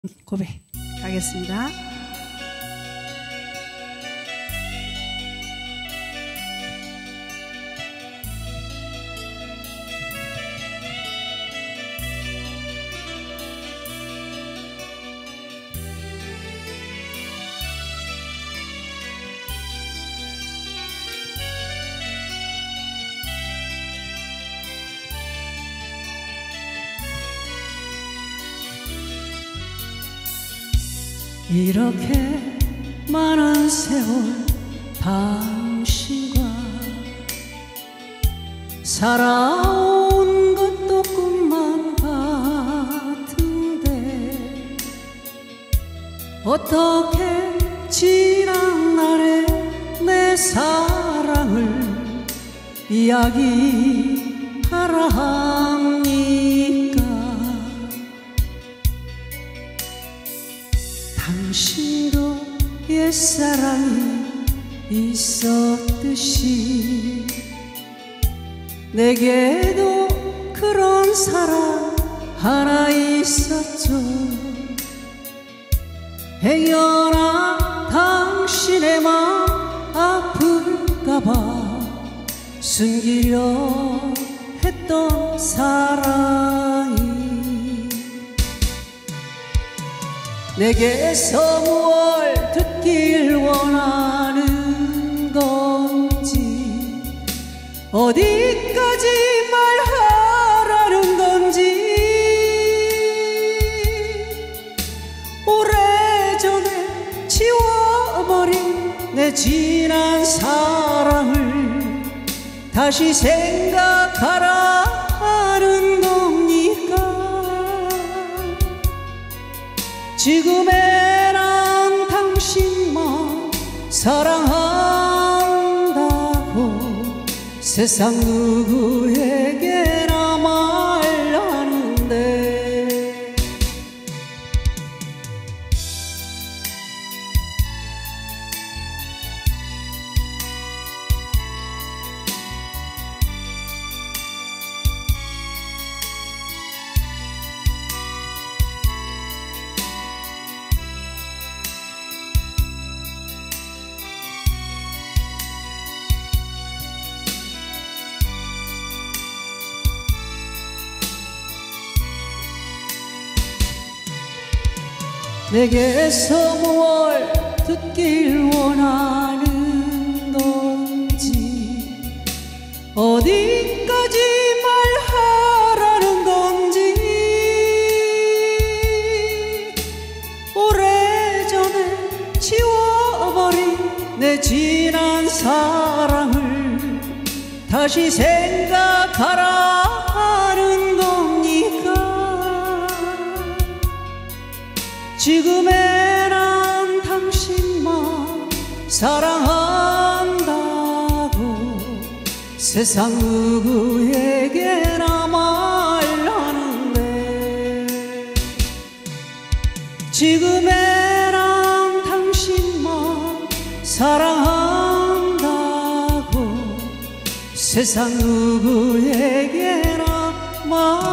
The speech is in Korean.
고백하겠습니다. 이렇게 많은 세월 당신과 살아온 것도 꿈만 같은데 어떻게 지난 날의 내 사랑을 이야기하라 합니까? 당신도 옛사랑이 있었듯이 내게도 그런 사랑 하나 있었죠. 행여나 당신의 마음 아플까봐 숨기려 했던 사랑이 내게서 무얼 듣길 원하는 건지 어디까지 말하라는 건지 오래전에 지워버린 내 지난 사랑을 다시 생각하라 하는 겁니까? 지금의 난 당신만 사랑한다고 세상 누구에게나 말하는데 내게서 무얼 듣길 원하는 건지 어디까지 말하라는 건지 오래전에 지워버린 내 지난 사랑을 다시 생각하라 하는 겁니까? 지금의 난 당신만 사랑한다고 세상 누구에게나 말하는데 지금의 난 당신만 사랑한다고 세상 누구에게나 말하는데